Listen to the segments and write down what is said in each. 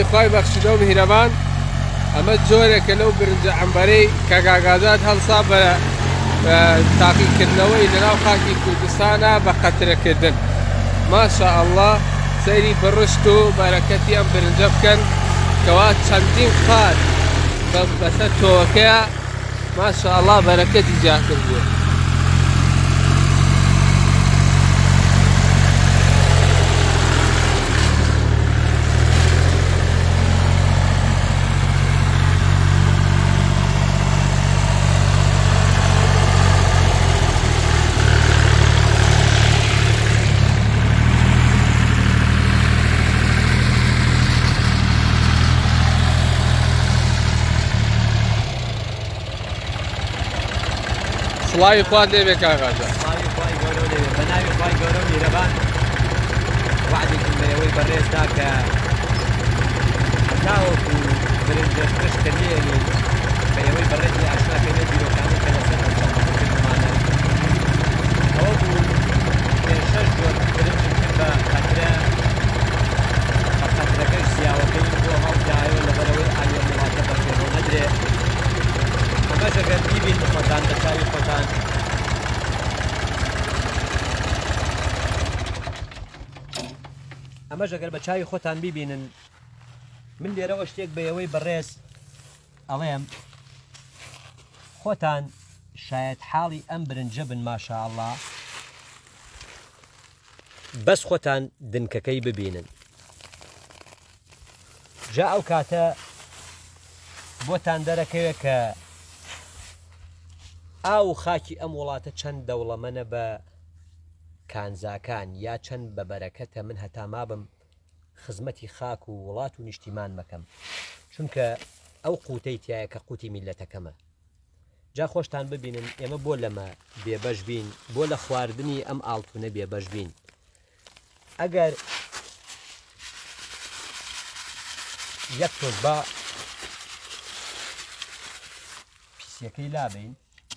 خوای بەخشیدە و میهرەبان ئەمە جۆرێکە لەو برنجە عنبەرەی کە کاکازاد هەڵسا بە تاقیکردنەوەی لەناو خاکی کوردستانە بە قەترەکردن. ماشاءالله سەیری بڕشت و بەرەکەتی ئەم برنجە بکەن کەوا چەندین قات بەسەر تۆوەکەیە ماشاءالله بەرەکەتی جاکرد بووە. سڵاوی خوات لێبێ کاکازاد. سڵاوی خوای گەورە لێبێ بە ناوی خوای گەورە و میهرەبان وعدێکم بەیەوەی بەڕێزدا کە تاوەکو برنجەش پشتە لێنی بەیەوەی بەڕێزی ئاشناکەینە بیرۆکانی کە لەسەر ئەم چەندەکردمانە ئەوە بوو پێ 6 جۆر برنجم کرد بە قەترە بە قەترەکەش سیاوەکەی بۆ هەڵدایەوە لەبەرەوەی ئاویە وڵاتە بە پێڕۆ نەدرێ. ئەمەش ئەگەر بیبین خۆتان بە چاوی خۆتان ئەمەش ئەگەر بە چاوی خۆتان بیبینن من لێرەوە شتێک بەیەوەی بەڕێز ئەڵێم خۆتان شاید حاڵی ئەم برنجە بن ماشاءالله بەس خۆتان دنکەکەی ببینن جا ئەو کاتە بۆتان دەرەکەوێت کە ئاو خاکی ئەم وڵاتە چەند دەوڵەمەنە بە کانزاکان یا چەند بە بەرەکەتە من هەتا مابم خزمەتی خاک و وڵات و نیشتیمان مەکەم چونکە ئەو قوتەی تایە کە قوتی میلەتەکەمە. جا خۆشتان ببینن ئێمە بۆ لەمە بێبەش بین بۆ لە خواردنی ئەم ئاڵتونە بێبەش بین. ئەگەر یەک تۆز بە پیسەکەی لابین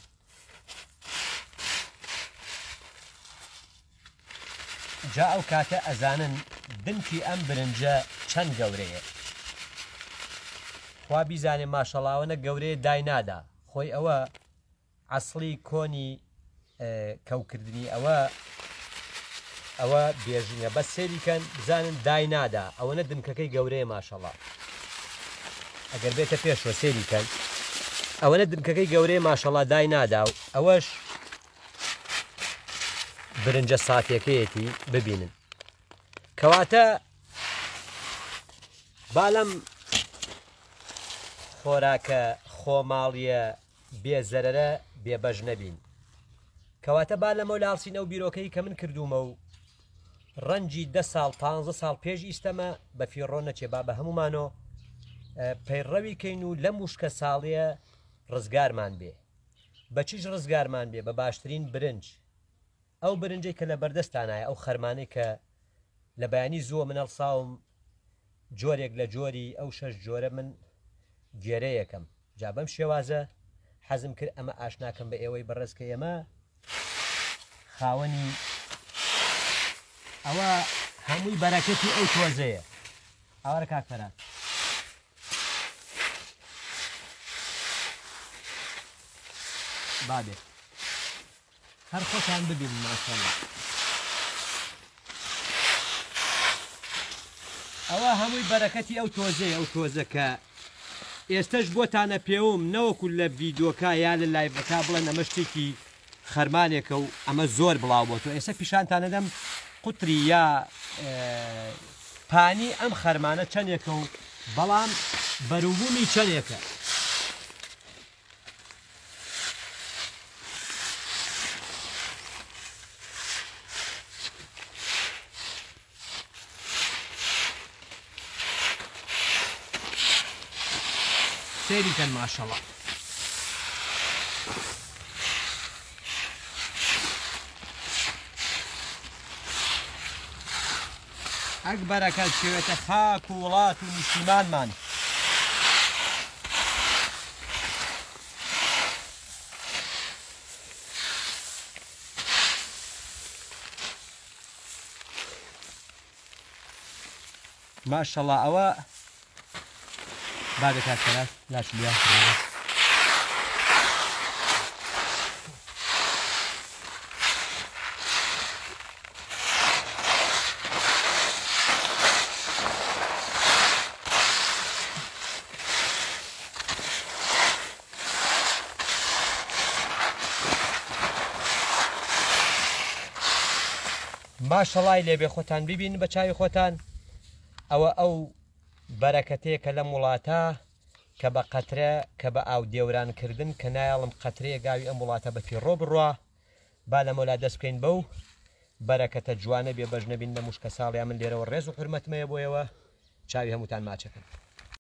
جا ئەو کاتە ئەزانن دنکی ئەم برنجە چەند گەورەیە. خوا بیزانێ ماشەڵاوەنە گەورەیە دای نادا خۆی ئەوە عەسڵی کۆنی کەوکردنی ئەوە بێژنە بەس سێریکەن بزانن دای نادا ئەوەنە دنکەکەی گەورەیە ماشەڵا ئەگەر بێتە پێشوە سێریکەن ئەوەنە دنکەکەی گەورەیە ماشەڵا دای نادا و ئەوەش برنجە ساتێکەیەتی ببینن کەواتە بالەم خۆراکە خۆماڵیە بێزەرەرە بێبەش نەبین کەواتە با لەمە لاڵسینە و بیرۆکەی کە من کردومە و ڕەنجی 10 ساڵ 15 ساڵ پێش ئیستەمە بە فیڕۆ نەچێ با بە هەمومانۆ پەیڕەوی کەین و لە موشکە ساڵیە ڕزگارمان بێ بە چیش ڕزگارمان بێ بە باشترین برنج ئەو برنجەی کە لە بەردەستانایە ئەو خەرمانەی کە لە بەیانی زووە من هەڵساوم جۆرێک لە جۆری ئەو 6 جۆرە من گێرەیەکەم جا بەم شێوازە حەزم کرد ئەمە ئاشناکەم بە ئێوەی بەڕێز کە ئێمە خاوەنی ئەوە هەمووی بەرەکەتی ئەو تۆزەیە ئاوارە کاکفەران بابێ هەر خۆتان ببین ماشەڵڵا ئەوە هەمووی بەرەکەتی ئەو تۆزەیە ئەو تۆزە کە ئێستش بۆتانە پێوم نەوەکو لە ڤیدۆکە یا لە لایڤەکە بڵێن ئەمە شتێکی خەرمانێکە و ئەمە زۆر بڵاو بۆ تۆ ئێستا پیشانتانە دەم قوتری یا پانی ئەم خەرمانە چەندێکە و بەڵام بەروبوومی چەندێکە سيري كان ما شاء الله أكبر أكل شوية خاك وولات ونشيمان مان ما شاء الله أوا بعد كاتكرات لا تليا ماشەڵای لێبێ خۆتان ببین بە چاوی خۆتان ئەو بەرەکەتەیە کە لە وڵاتە کە بە قەترە کە بە ئاو دێورانکردن کە نایڵم قەترەیە گاوی ئەم وڵاتە بە پیرۆ بڕوە با لە مۆلا دەست بکەین بەو بەرەکەتە جوانە بێ بەش نەبین لە موشکە ساڵیا من لێرەوە ڕێز و حرمەتمەیە بۆیەوە چاوی هەمووتان ماچەکەن.